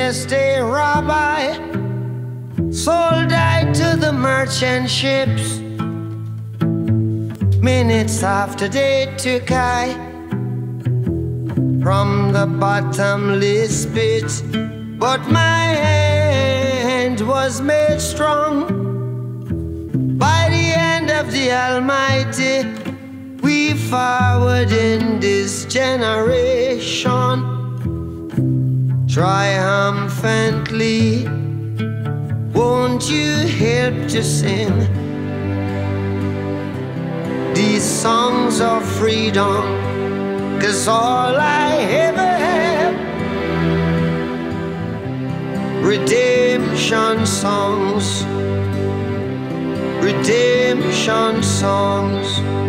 just a rabbi, sold I to the merchant ships. Minutes after they took I from the bottomless pit, but my hand was made strong by the hand of the Almighty. We forward in this generation triumphantly. Won't you help to sing these songs of freedom? 'Cause all I ever have, redemption songs, redemption songs.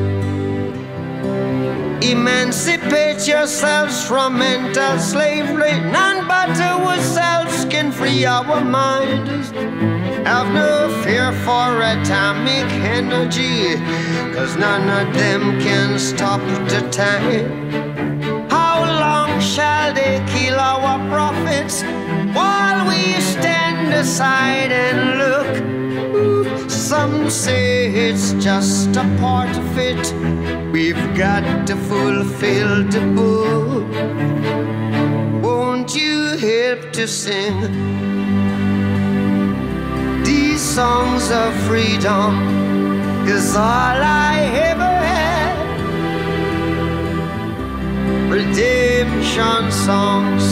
Emancipate yourselves from mental slavery. None but ourselves can free our minds. Have no fear for atomic energy, 'cause none of them can stop the time. How long shall they kill our prophets while we stand aside and look? Some say it's just a part of it. We've got to fulfill the book. Won't you help to sing these songs of freedom? 'Cause all I ever had, redemption songs,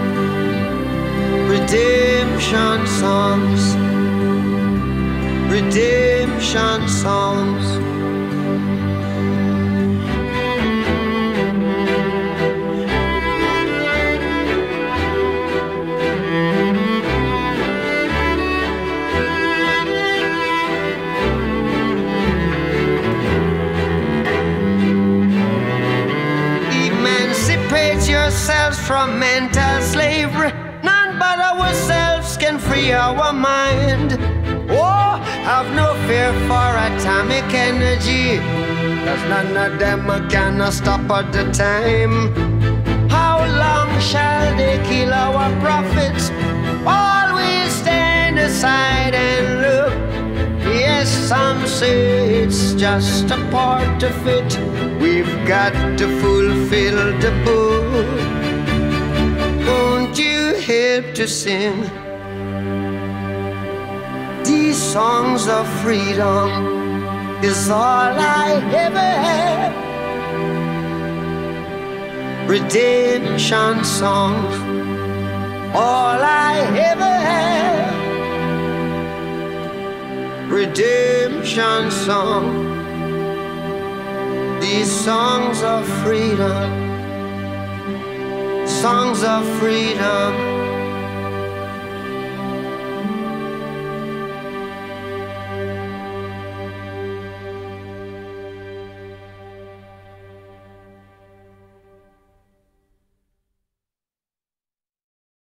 redemption songs, redemption songs. Emancipate yourselves from mental slavery. None but ourselves can free our mind. Oh, have no fear for atomic energy, 'cause none of them can stop at the time. How long shall they kill our prophets while we stand aside and look? Yes, some say it's just a part of it. We've got to fulfill the book. Won't you help to sing these songs of freedom? Is all I ever had, redemption songs. All I ever had, redemption song. These songs of freedom, songs of freedom.